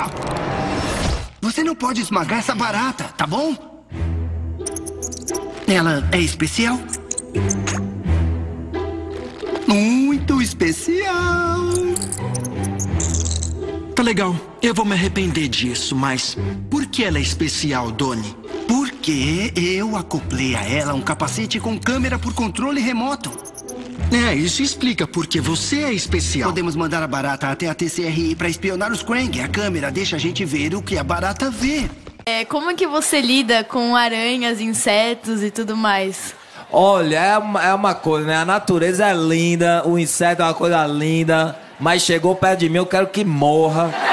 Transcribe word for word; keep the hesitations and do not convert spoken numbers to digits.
especial. Você não pode esmagar essa barata, tá bom? Ela é especial? Muito especial. Tá legal, eu vou me arrepender disso, mas por que ela é especial, Donnie? Porque eu acoplei a ela um capacete com câmera por controle remoto. É, isso explica porque você é especial. Podemos mandar a barata até a T C R I para espionar os Krang. A câmera deixa a gente ver o que a barata vê. É, como que você lida com aranhas, insetos e tudo mais? Olha, é uma, é uma coisa, né? A natureza é linda, o inseto é uma coisa linda, mas chegou perto de mim, eu quero que morra.